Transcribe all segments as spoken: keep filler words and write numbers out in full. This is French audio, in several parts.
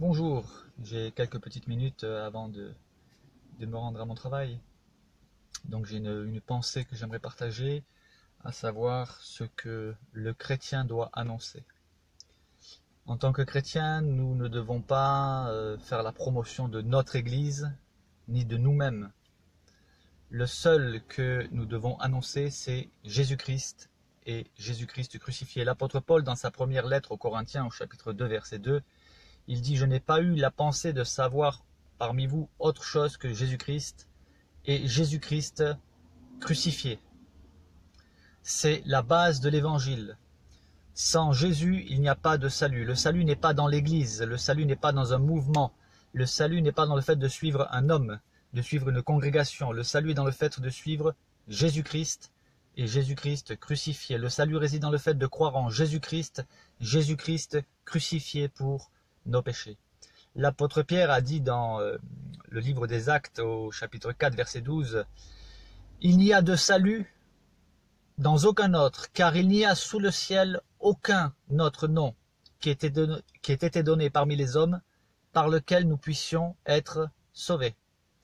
Bonjour, j'ai quelques petites minutes avant de, de me rendre à mon travail. Donc j'ai une, une pensée que j'aimerais partager, à savoir ce que le chrétien doit annoncer. En tant que chrétien, nous ne devons pas euh, faire la promotion de notre Église, ni de nous-mêmes. Le seul que nous devons annoncer, c'est Jésus-Christ et Jésus-Christ crucifié. L'apôtre Paul, dans sa première lettre aux Corinthiens, au chapitre deux, verset deux, il dit « Je n'ai pas eu la pensée de savoir parmi vous autre chose que Jésus-Christ et Jésus-Christ crucifié. » C'est la base de l'Évangile. Sans Jésus, il n'y a pas de salut. Le salut n'est pas dans l'Église, le salut n'est pas dans un mouvement, le salut n'est pas dans le fait de suivre un homme, de suivre une congrégation. Le salut est dans le fait de suivre Jésus-Christ et Jésus-Christ crucifié. Le salut réside dans le fait de croire en Jésus-Christ, Jésus-Christ crucifié pour nos péchés. L'apôtre Pierre a dit dans euh, le livre des Actes au chapitre quatre verset douze, « Il n'y a de salut dans aucun autre, car il n'y a sous le ciel aucun autre nom qui ait été donné, qui ait été donné parmi les hommes par lequel nous puissions être sauvés. »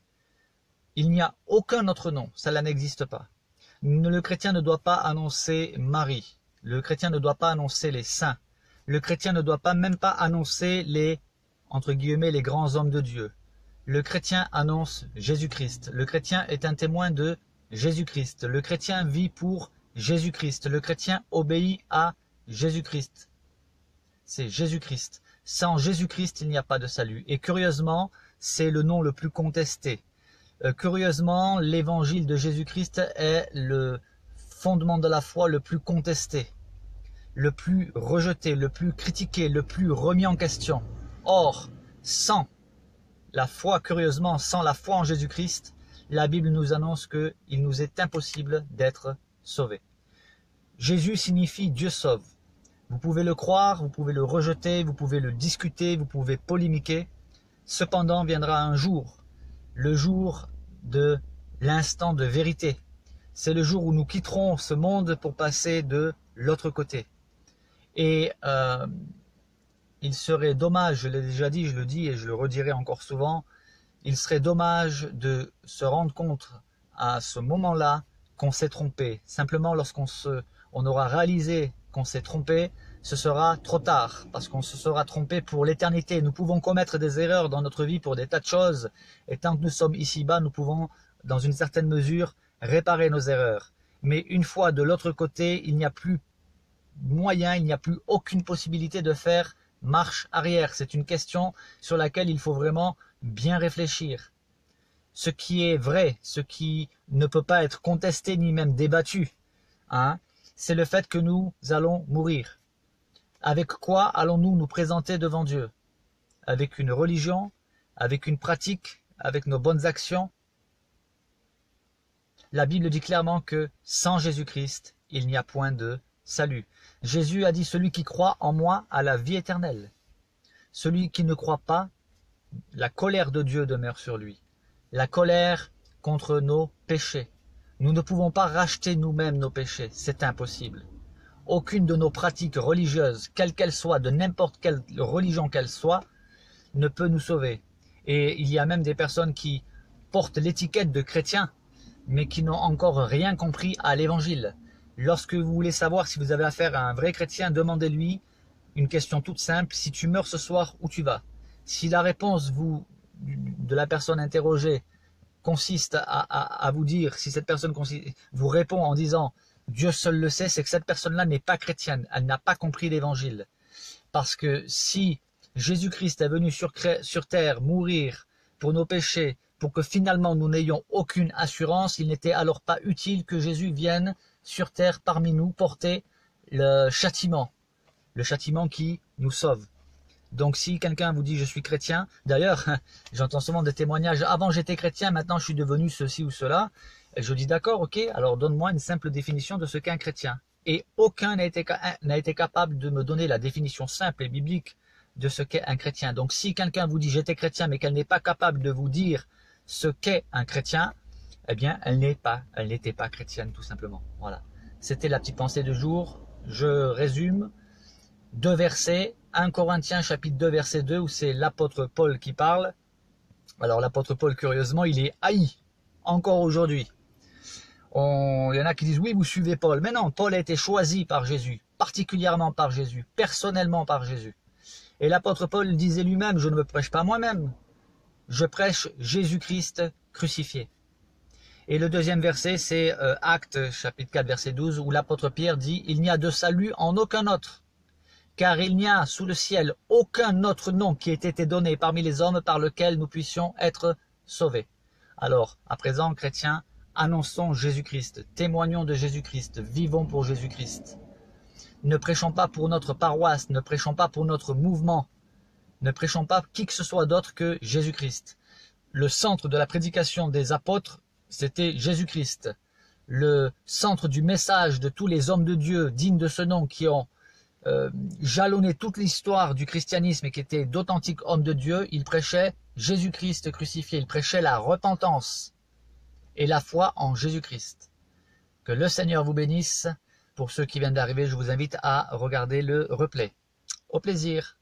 Il n'y a aucun autre nom, cela n'existe pas. Le chrétien ne doit pas annoncer Marie, le chrétien ne doit pas annoncer les saints, le chrétien ne doit pas même pas annoncer les, entre guillemets, les grands hommes de Dieu. Le chrétien annonce Jésus-Christ. Le chrétien est un témoin de Jésus-Christ. Le chrétien vit pour Jésus-Christ. Le chrétien obéit à Jésus-Christ. C'est Jésus-Christ. Sans Jésus-Christ, il n'y a pas de salut. Et curieusement, c'est le nom le plus contesté. Euh, curieusement, l'évangile de Jésus-Christ est le fondement de la foi le plus contesté, le plus rejeté, le plus critiqué, le plus remis en question. Or, sans la foi, curieusement, sans la foi en Jésus-Christ, la Bible nous annonce qu'il nous est impossible d'être sauvés. Jésus signifie Dieu sauve. Vous pouvez le croire, vous pouvez le rejeter, vous pouvez le discuter, vous pouvez polémiquer. Cependant viendra un jour, le jour de l'instant de vérité. C'est le jour où nous quitterons ce monde pour passer de l'autre côté. Et euh, il serait dommage, je l'ai déjà dit, je le dis et je le redirai encore souvent, il serait dommage de se rendre compte à ce moment-là qu'on s'est trompé. Simplement lorsqu'on se, on aura réalisé qu'on s'est trompé, ce sera trop tard, parce qu'on se sera trompé pour l'éternité. Nous pouvons commettre des erreurs dans notre vie pour des tas de choses, et tant que nous sommes ici-bas, nous pouvons, dans une certaine mesure, réparer nos erreurs. Mais une fois de l'autre côté, il n'y a plus moyen, il n'y a plus aucune possibilité de faire marche arrière. C'est une question sur laquelle il faut vraiment bien réfléchir. Ce qui est vrai, ce qui ne peut pas être contesté ni même débattu, hein, c'est le fait que nous allons mourir. Avec quoi allons-nous nous présenter devant Dieu? Avec une religion, avec une pratique, avec nos bonnes actions? La Bible dit clairement que sans Jésus-Christ, il n'y a point de salut. Jésus a dit « Celui qui croit en moi a la vie éternelle. Celui qui ne croit pas, la colère de Dieu demeure sur lui. » La colère contre nos péchés. Nous ne pouvons pas racheter nous-mêmes nos péchés, c'est impossible. Aucune de nos pratiques religieuses, quelle qu'elle soit, de n'importe quelle religion qu'elle soit, ne peut nous sauver. Et il y a même des personnes qui portent l'étiquette de chrétiens, mais qui n'ont encore rien compris à l'évangile. Lorsque vous voulez savoir si vous avez affaire à un vrai chrétien, demandez-lui une question toute simple. Si tu meurs ce soir, où tu vas? Si la réponse vous, de la personne interrogée consiste à, à, à vous dire, si cette personne vous répond en disant « Dieu seul le sait », c'est que cette personne-là n'est pas chrétienne. Elle n'a pas compris l'évangile. Parce que si Jésus-Christ est venu sur, sur terre mourir pour nos péchés, pour que finalement nous n'ayons aucune assurance, il n'était alors pas utile que Jésus vienne sur terre parmi nous porter le châtiment, le châtiment qui nous sauve. Donc si quelqu'un vous dit je suis chrétien, d'ailleurs j'entends souvent des témoignages, avant j'étais chrétien, maintenant je suis devenu ceci ou cela, et je dis d'accord, ok, alors donne-moi une simple définition de ce qu'est un chrétien. Et aucun n'a été, n'a été capable de me donner la définition simple et biblique de ce qu'est un chrétien. Donc si quelqu'un vous dit j'étais chrétien mais qu'elle n'est pas capable de vous dire ce qu'est un chrétien, eh bien elle n'est pas, elle n'était pas chrétienne tout simplement. Voilà. C'était la petite pensée du jour. Je résume. Deux versets un Corinthiens chapitre deux verset deux où c'est l'apôtre Paul qui parle. Alors l'apôtre Paul, curieusement, il est haï encore aujourd'hui. On... Il y en a qui disent oui, vous suivez Paul. Mais non, Paul a été choisi par Jésus, particulièrement par Jésus, personnellement par Jésus. Et l'apôtre Paul disait lui-même, je ne me prêche pas moi-même, je prêche Jésus-Christ crucifié. Et le deuxième verset, c'est euh, Actes chapitre quatre verset douze, où l'apôtre Pierre dit, il n'y a de salut en aucun autre, car il n'y a sous le ciel aucun autre nom qui ait été donné parmi les hommes par lequel nous puissions être sauvés. Alors, à présent, chrétiens, annonçons Jésus-Christ, témoignons de Jésus-Christ, vivons pour Jésus-Christ. Ne prêchons pas pour notre paroisse, ne prêchons pas pour notre mouvement, ne prêchons pas qui que ce soit d'autre que Jésus-Christ. Le centre de la prédication des apôtres, c'était Jésus-Christ. Le centre du message de tous les hommes de Dieu dignes de ce nom qui ont euh, jalonné toute l'histoire du christianisme et qui étaient d'authentiques hommes de Dieu, ils prêchaient Jésus-Christ crucifié, ils prêchaient la repentance et la foi en Jésus-Christ. Que le Seigneur vous bénisse. Pour ceux qui viennent d'arriver, je vous invite à regarder le replay. Au plaisir.